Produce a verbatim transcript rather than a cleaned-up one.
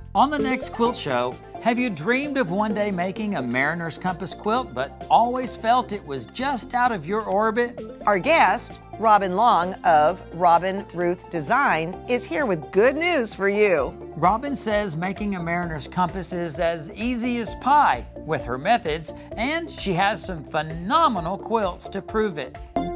On the next Quilt Show, have you dreamed of one day making a Mariners Compass quilt but always felt it was just out of your orbit? Our guest, Robin Long of Robin Ruth Design, is here with good news for you. Robin says making a Mariners Compass is as easy as pie with her methods, and she has some phenomenal quilts to prove it.